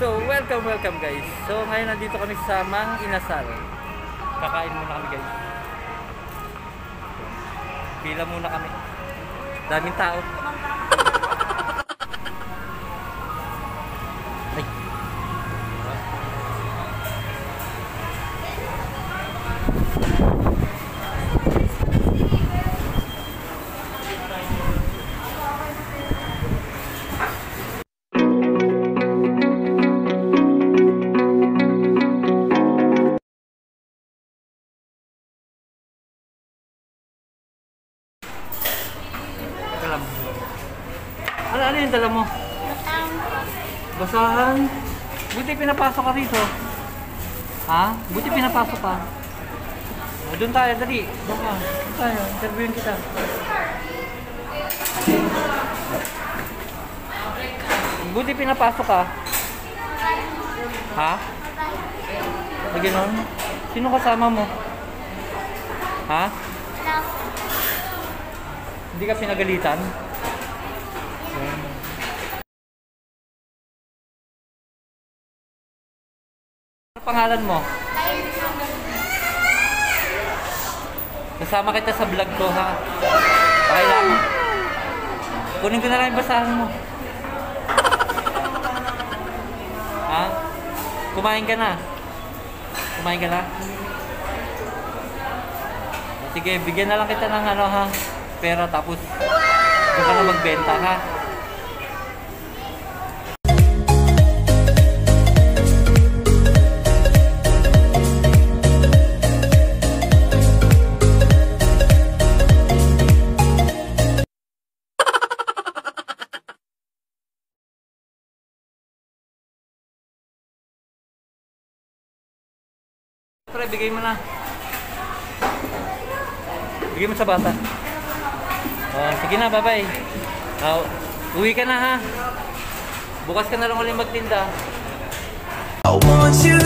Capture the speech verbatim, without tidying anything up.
So, welcome, welcome guys. So, ngayon nandito kami sa Mang Inasal. Kakain muna kami guys. Pila muna kami. Daming tao. Ay. Ano, ano yung dala mo? Basahan. Buti pinapasok ka rito. Ha? Buti pinapasok ka. O, doon tayo, dali. Baka, doon tayo. Interviewin kita. Buti pinapasok ka. Ha? O, gano'n? Sino kasama mo? Ha? Hindi ka pinagalitan? Ano pangalan mo? Kasama kita sa vlog ko, ha? Okay lang. Kunin ko na lang yung basahan mo. Ha? Kumain ka na? Kumain ka na? Sige, bigyan na lang kita ng ano, ha? Pera, tapos doon ka na magbenta, ha? Pre, bigay mo na. Bigay mo sa bata. Oh, sige na, bye-bye. Oh, uwi ka na, ha. Bukas ka na lang ulit magtinda. I want you